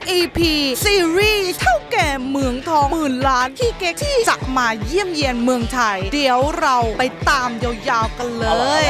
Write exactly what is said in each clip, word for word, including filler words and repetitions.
อี พี ซีรีส์เท่าแก่เมืองทองหมื่นล้านที่เก๊กที่จะมาเยี่ยมเยียนเมืองไทยเดี๋ยวเราไปตามยาวๆกันเลย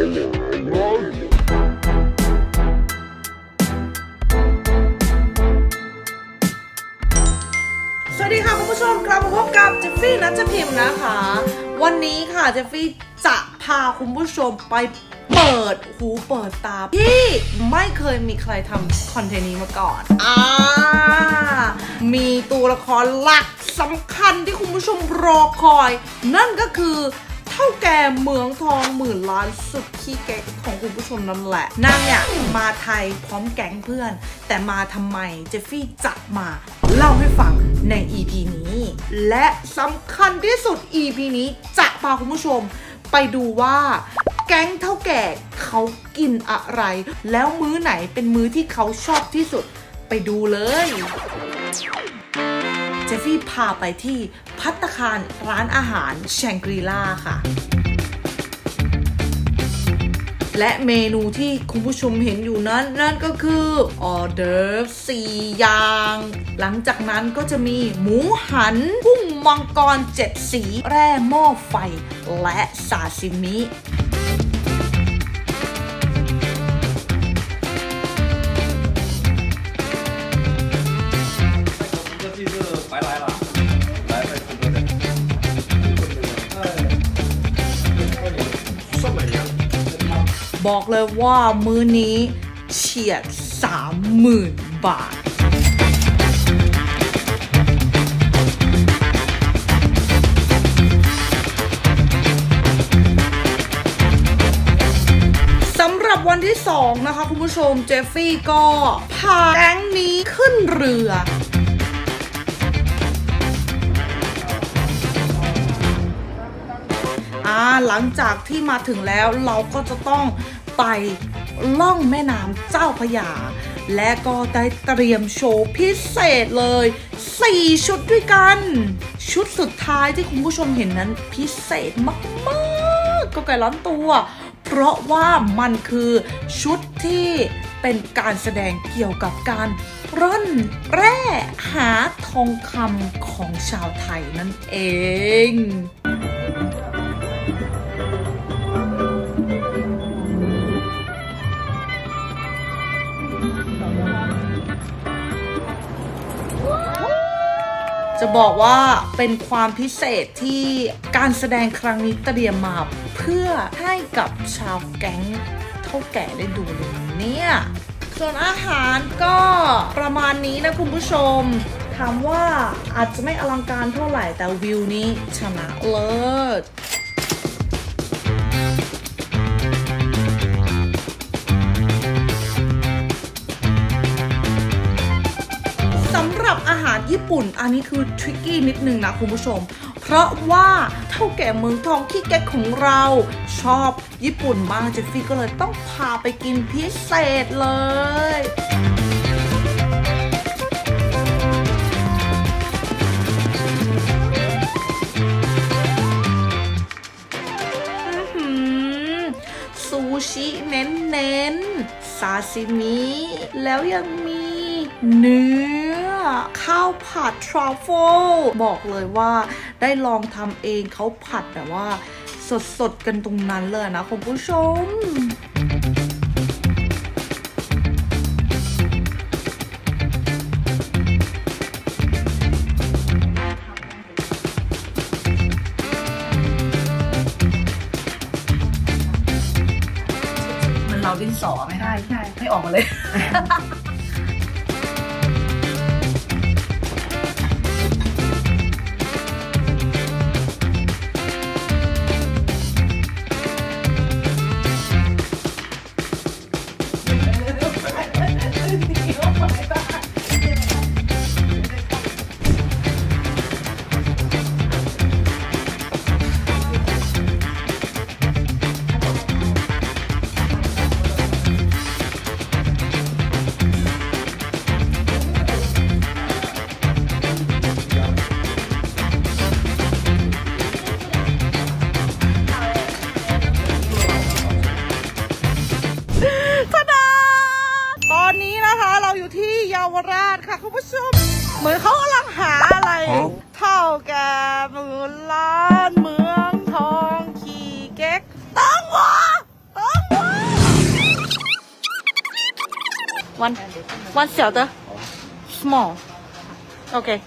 สวัสดีค่ะคุณผู้ชมกลับมาพบกับเจฟฟี่นัทพิมพ์นะคะวันนี้ค่ะเจฟฟี่จะพาคุณผู้ชมไปเปิดหูเปิดตาที่ไม่เคยมีใครทำคอนเทนต์นี้มาก่อนอ่ามีตัวละครหลักสำคัญที่คุณผู้ชมรอคอยนั่นก็คือเท่าแก่เมืองทองหมื่นล้านสุดขี้เก๊กของคุณผู้ชมนั่นแหละนางเนี่ยมาไทยพร้อมแก๊งเพื่อนแต่มาทำไมเจฟฟี่จะมาเล่าให้ฟังใน อี พี นี้และสำคัญที่สุด อี พี นี้จะพาคุณผู้ชมไปดูว่าแก๊งเท่าแก่เขากินอะไรแล้วมื้อไหนเป็นมื้อที่เขาชอบที่สุดไปดูเลยเจฟฟี่พาไปที่ภัตตาคารร้านอาหารแชงกรีล่าค่ะและเมนูที่คุณผู้ชมเห็นอยู่นั้นนั่นก็คือออเดิร์ฟสี่อย่างหลังจากนั้นก็จะมีหมูหันกุ้งมังกรเจ็ดสีแร่หม้อไฟและซาซิมิบอกเลยว่ามื้อนี้เฉียด สามหมื่น บาทสำหรับวันที่สองนะคะคุณผู้ชมเจฟฟี่ก็พาแก๊งนี้ขึ้นเรืออ่าหลังจากที่มาถึงแล้วเราก็จะต้องไปล่องแม่น้ำเจ้าพระยาและก็ได้เตรียมโชว์พิเศษเลยสี่ชุดด้วยกันชุดสุดท้ายที่คุณผู้ชมเห็นนั้นพิเศษมากๆก็ไก่ล้านตัวเพราะว่ามันคือชุดที่เป็นการแสดงเกี่ยวกับการร่อนแร่หาทองคำของชาวไทยนั่นเองจะบอกว่าเป็นความพิเศษที่การแสดงครั้งนี้เตรียมมาเพื่อให้กับชาวแก๊งเท่าแก่ได้ดูเลยเนี่ยส่วนอาหารก็ประมาณนี้นะคุณผู้ชมถามว่าอาจจะไม่อลังการเท่าไหร่แต่วิวนี้ชนะเลิศอาหารญี่ปุ่นอันนี้คือทริกกี้นิดนึงนะคุณผู้ชมเพราะว่าเท่าแก่เมืองทองขี้เก๊กของเราชอบญี่ปุ่นมากเจฟฟี่ก็เลยต้องพาไปกินพิเศษเลยซูชิเน้นๆซาซิมิแล้วยังมีเนื้อข้าวผัดทรัฟเฟิลบอกเลยว่าได้ลองทำเองเขาผัดแบบว่าสดๆกันตรงนั้นเลยนะคุณผู้ชมมันเราดินสอไหมใช่ใช่ให้ออกมาเลยเหมือนเขากำลังหาอะไรเท่าแก่หมื่นล้านเมืองทองขี่เก๊กต้องวะต้องวะวันวัน小的 small OK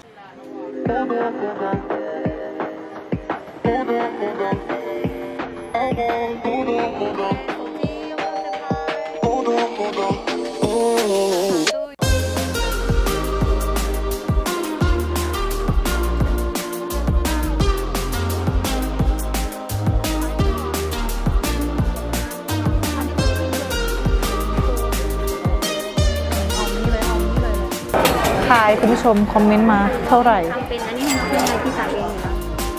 ทายคุณผู้ชมคอมเมนต์มาเท่าไหร่ทำเป็นอันนี้มันเป็นอะไรที่สายเองอยู่แล้ว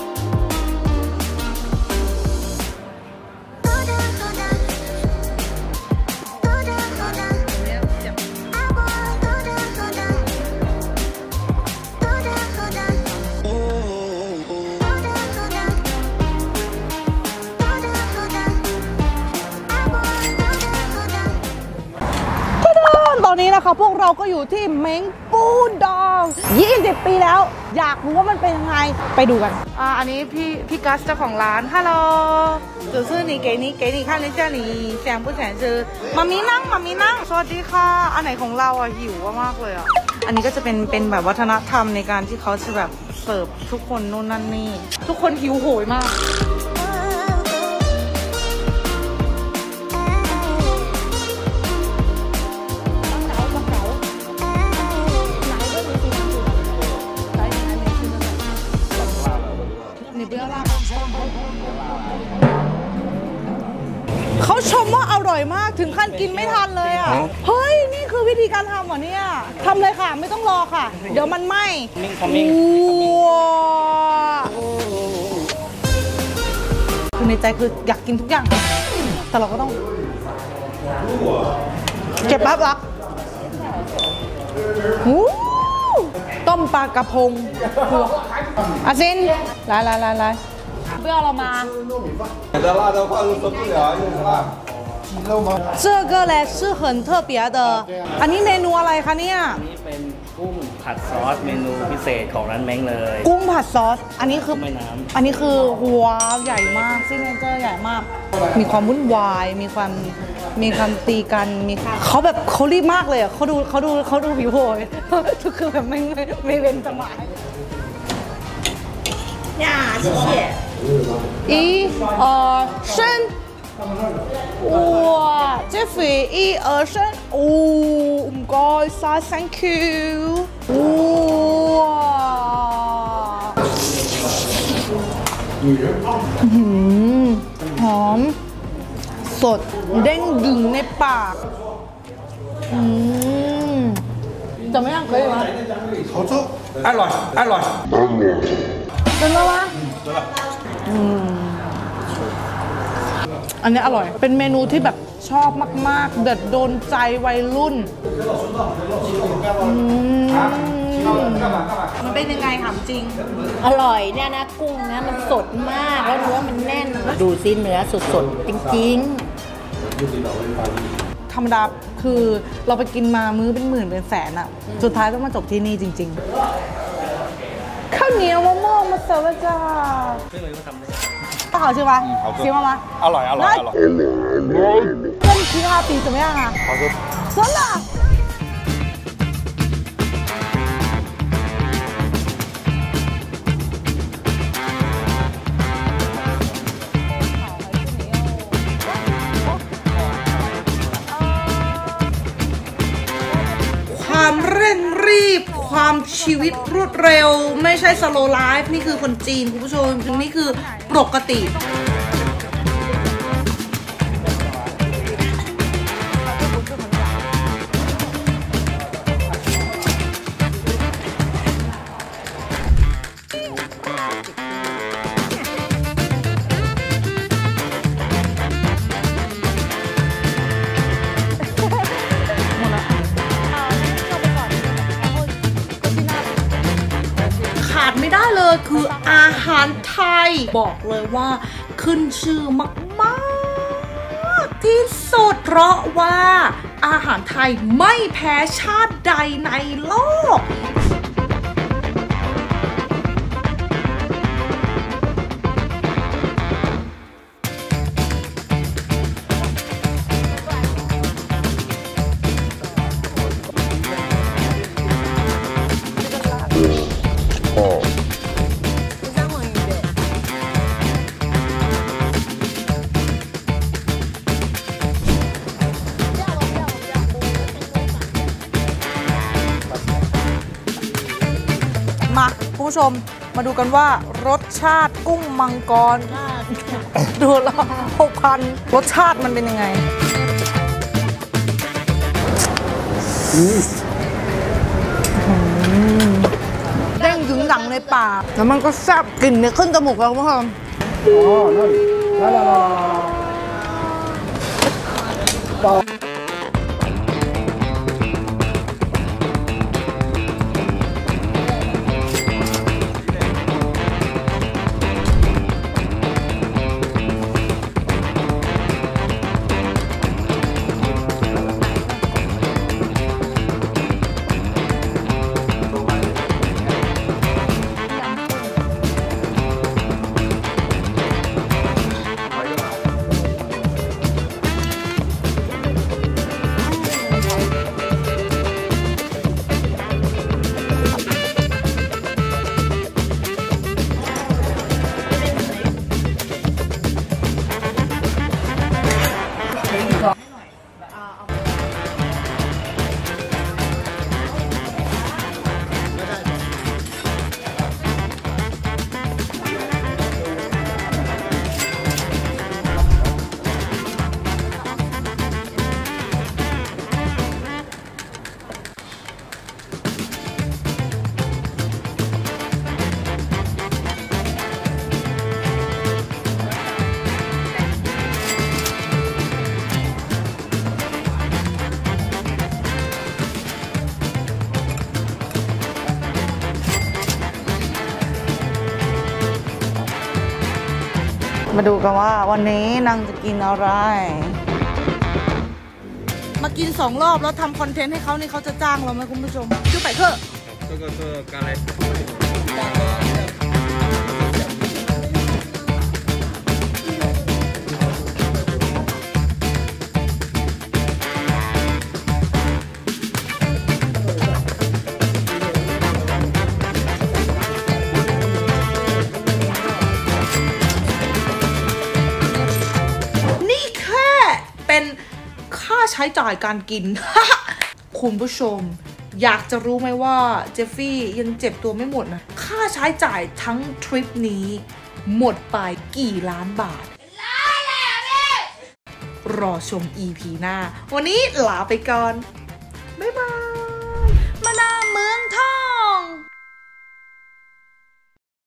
ตอนนี้นะคะพวกเราก็อยู่ที่เม้งปูดองยี่สิบปีแล้วอยากรู้ว่ามันเป็นยังไงไปดูกันอ่าอันนี้พี่พี่กัสเจ้าของร้านฮัลโหลจะซื้อนี่เก๋นี่เก๋นี่ข้างนี้เจ้านี่แซมผู้แสนซื้อมามีนั่งมามีนั่งสวัสดีค่ะอันไหนของเราอ่ะหิวมากเลยอ่ะอันนี้ก็จะเป็นเป็นแบบวัฒนธรรมในการที่เขาจะแบบเสิร์ฟทุกคนนู่นนั่นนี่ทุกคนหิวโหยมากเขาชมว่าอร่อยมากถึงขั้นกินไม่ทันเลยอ่ะเฮ้ยนี่คือวิธีการทำเหรอเนี่ยทำเลยค่ะไม่ต้องรอค่ะเดี๋ยวมันไหม้คือในใจคืออยากกินทุกอย่างแต่เราก็ต้องเก็บแป๊บละต้มปลากระพงอาซิน来来来来不要了吗的辣的话都受不了又是辣这个嘞是很特别的อันนี้เมนูอะไรคะเนี่ยอันนี้เป็นกุ้งผัดซอสเมนูพิเศษของร้านเม้งเลยกุ้งผัดซอสอันนี้คือแม่น้ำอันนี้คือหัวใหญ่มากซิกเนเจอร์ใหญ่มากมีความวุ่นวายมีความมีความตีกันมีเขาแบบเขารีบมากเลยอ่ะเขาดูเขาดูเขาดูผิวโหยทุกคือแบบไม่ไม่ไม่เว้นจังหวะ呀谢谢一二三哇เจฟฟี่一二三โอ้唔該晒 thank you 哇หอมสดเด้งดึงในปากอืมจะไม่ยังเคยมั้ย好吃อร่อยอร่อยเป็นแล้ววะอืมอันนี้อร่อยเป็นเมนูที่แบบชอบมากๆเด็ดโดนใจวัยรุ่นมันเป็นยังไงถามจริงอร่อยเนี่ยนะกุ้งนะมันสดมากแล้วเนื้อมันแน่นดูซิเนื้อสดๆจริงๆธรรมดาคือเราไปกินมามื้อเป็นหมื่นเป็นแสนอะสุดท้ายต้องมาจบที่นี่จริงๆข้าวเหนียวมะม่วงมาเสิร์ฟจ้าไม่รู้ว่าทำได้不好吃吗？喜欢吗？ อร่อยอร่อยอร่อย跟其他比怎么样啊？ 好吃真的ความเร่งรีบความชีวิตรวดเร็วไม่ใช่สโลว์ไลฟ์นี่คือคนจีนคุณผู้ชมนี่คือปกติ ไม่ได้เลยคืออาหารไทยบอกเลยว่าขึ้นชื่อมากๆที่สุดเพราะว่าอาหารไทยไม่แพ้ชาติใดในโลกมาคุณผู้ชมมาดูกันว่ารสชาติกุ้งมังกรดูแล้วหกพันรสชาติมันเป็นยังไงเด้งถึงหลังในปากแล้วมันก็แซ่บกลิ่นเนี่ยขึ้นจมูกแล้วคุณผู้ชมอ๋อนั่นนั่นต่อมาดูกันว่าวันนี้นางจะกินอะไรมากินสองรอบแล้วทำคอนเทนต์ให้เขานี่เขาจะจ้างเราไหมคุณผู้ชมชื่อไปเถอะ这个是刚才เป็นค่าใช้จ่ายการกิน คุณผู้ชมอยากจะรู้ไหมว่าเจฟฟี่ยังเจ็บตัวไม่หมดนะค่าใช้จ่ายทั้งทริปนี้หมดไปกี่ล้านบาทรอชม อี พี หน้าวันนี้ลาไปก่อนบ๊ายบายมานา